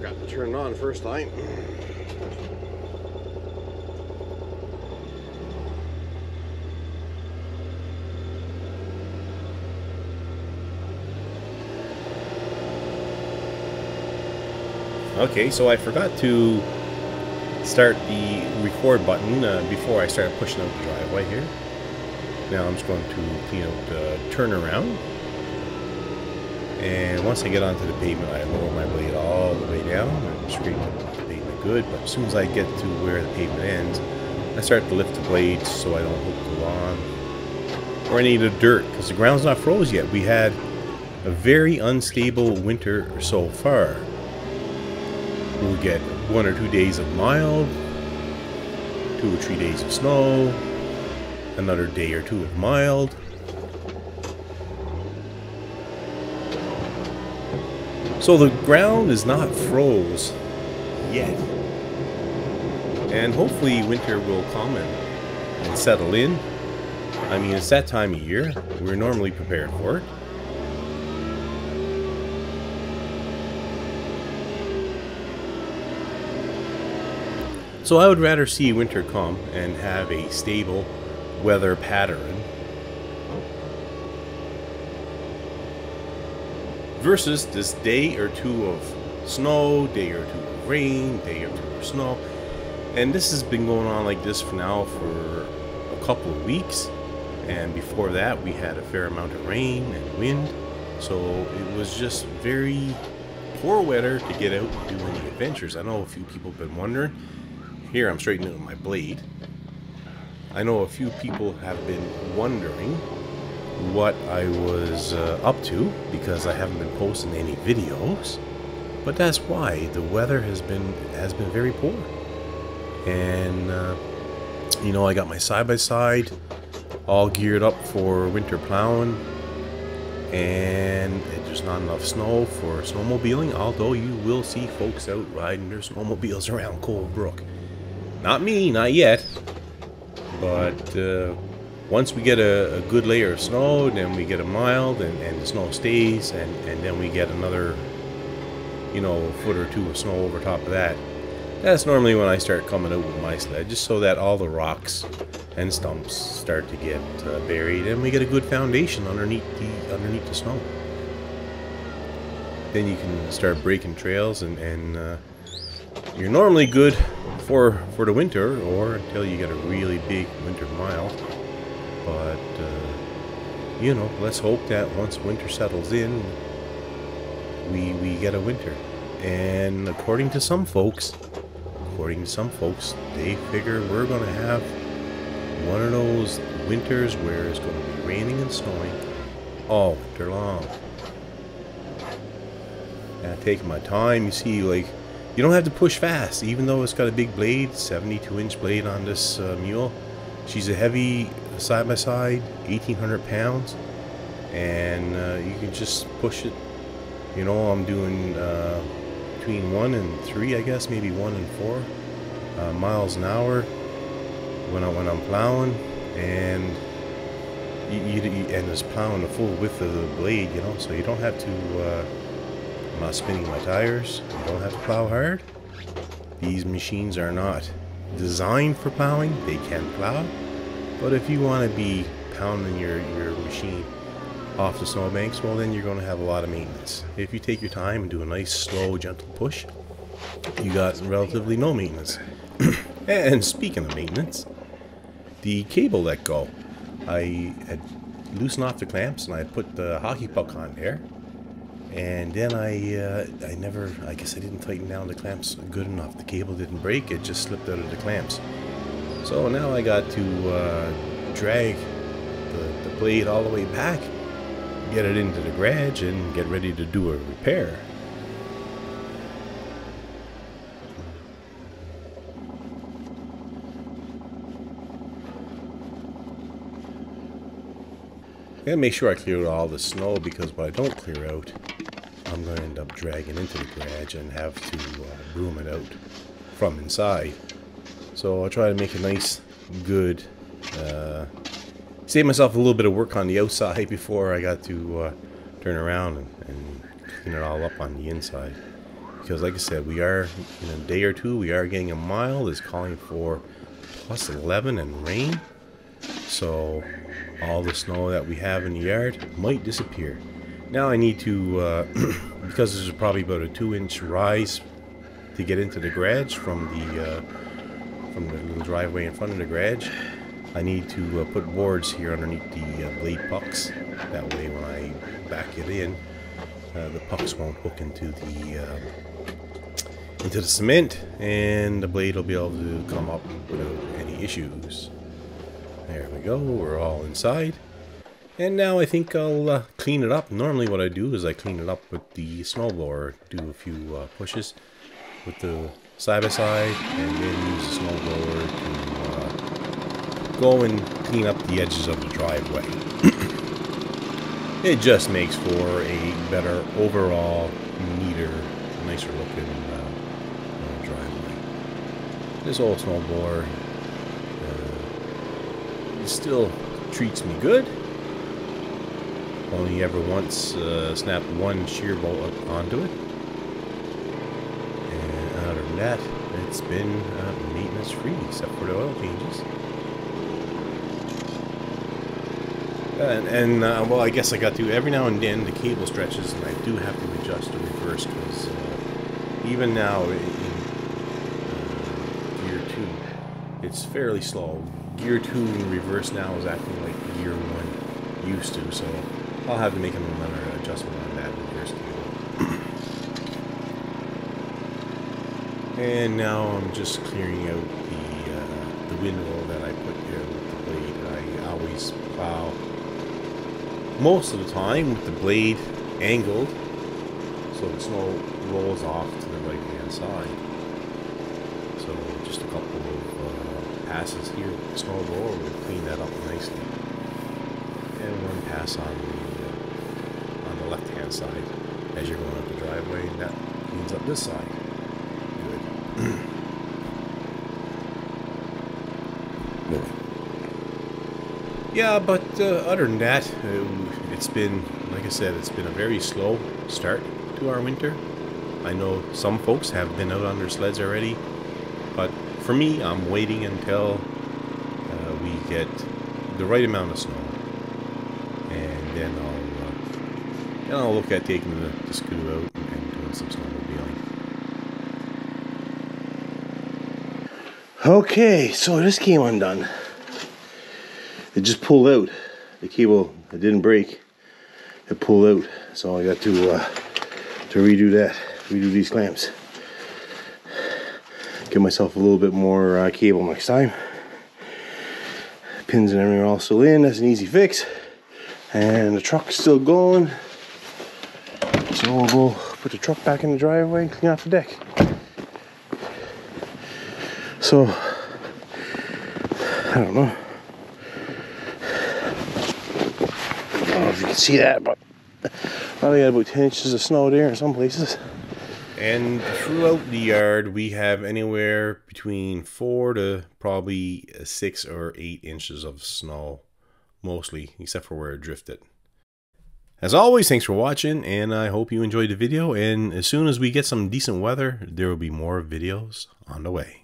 Forgot to turn it on first time. Okay, so I forgot to start the record button before I started pushing out the driveway here. Now I'm just going to clean out the turnaround. And once I get onto the pavement, I lower my blade all the way down and scrape the pavement good. But as soon as I get to where the pavement ends, I start to lift the blades so I don't hook the lawn or any of the dirt, because the ground's not froze yet. We had a very unstable winter so far. We'll get 1 or 2 days of mild, 2 or 3 days of snow, another day or two of mild. So the ground is not froze yet. And hopefully winter will come and settle in. I mean, it's that time of year. We're normally prepared for it. So I would rather see winter come and have a stable weather pattern versus this day or two of snow, day or two of rain, day or two of snow. And this has been going on like this for now for a couple of weeks. And before that, we had a fair amount of rain and wind. So it was just very poor weather to get out and do any adventures. I know a few people have been wondering. Here I'm straightening out my blade. I know a few people have been wondering what I was up to, because I haven't been posting any videos. But that's why the weather has been very poor. And you know, I got my side-by-side all geared up for winter plowing, and there's not enough snow for snowmobiling, although you will see folks out riding their snowmobiles around Cold Brook. Not me, not yet. But once we get a good layer of snow, then we get a mild, and the snow stays, and then we get another, you know, foot or two of snow over top of that. That's normally when I start coming out with my sled, just so that all the rocks and stumps start to get buried, and we get a good foundation underneath the snow. Then you can start breaking trails, and you're normally good for the winter, or until you get a really big winter mild. But you know, let's hope that once winter settles in, we get a winter. And according to some folks, they figure we're gonna have one of those winters where it's gonna be raining and snowing all winter long. And I'm taking my time. You see, like, you don't have to push fast, even though it's got a big blade, 72-inch blade on this mule. She's a heavy side-by-side, 1,800 pounds, and you can just push it. You know, I'm doing between 1 and 3, I guess, maybe 1 and 4 miles an hour when I'm plowing, and and it's plowing the full width of the blade, you know, so you don't have to. I'm not spinning my tires. You don't have to plow hard. These machines are not designed for plowing. They can plow, but if you want to be pounding your machine off the snowbanks, well, then you're going to have a lot of maintenance. If you take your time and do a nice, slow, gentle push, you got relatively no maintenance. And speaking of maintenance, the cable let go. I had loosened off the clamps, and I put the hockey puck on there. And then I guess I didn't tighten down the clamps good enough. The cable didn't break, it just slipped out of the clamps. So now I got to drag the blade all the way back, get it into the garage, and get ready to do a repair. I gotta make sure I clear out all the snow, because what I don't clear out, I'm going to end up dragging into the garage and have to broom it out from inside. So I'll try to make a nice, good, save myself a little bit of work on the outside before I got to turn around and clean it all up on the inside. because like I said, we are in a day or two, we are getting a mild. It's calling for plus 11 and rain. So all the snow that we have in the yard might disappear. Now I need to, because this is probably about a 2-inch rise to get into the garage from the little driveway in front of the garage, I need to put boards here underneath the blade pucks. That way when I back it in, the pucks won't hook into the cement, and the blade will be able to come up without any issues. There we go, we're all inside. And now I think I'll clean it up. Normally what I do is I clean it up with the snowblower, do a few pushes with the side-by-side, and then use the snowblower to go and clean up the edges of the driveway. It just makes for a better overall, neater, nicer looking driveway. This old snowblower still treats me good. Only ever once snapped one shear bolt up onto it. And other than that, it's been maintenance free except for the oil changes. Well, I guess I got to, every now and then the cable stretches and I do have to adjust the reverse, because even now in gear 2 it's fairly slow. Gear 2 in reverse now is acting like gear 1 used to, so I'll have to make another adjustment on that reverse cable. And now I'm just clearing out the windrow that I put there with the blade. I always plow most of the time with the blade angled, so the snow rolls off to the right hand side. So just a couple of passes here with the snow blower will clean that up nicely. And one pass on the left hand side as you're going up the driveway, and that cleans up this side. Good. Yeah, but other than that, it's been, like I said, it's been a very slow start to our winter. I know some folks have been out on their sleds already, but for me, I'm waiting until we get the right amount of snow, and then I'll look at taking the Ski-doo out and doing some snowmobiling. Okay, so this came undone. It just pulled out. The cable, it didn't break. It pulled out, so I got to redo that, redo these clamps. Give myself a little bit more cable next time. Pins and everything are all still in. That's an easy fix. And the truck's still going. So we'll go put the truck back in the driveway and clean off the deck. So, I don't know. I don't know if you can see that, but probably got about 10 inches of snow there in some places. And throughout the yard, we have anywhere between 4 to probably 6 or 8 inches of snow, mostly, except for where it drifted. As always, thanks for watching, and I hope you enjoyed the video. And as soon as we get some decent weather, there will be more videos on the way.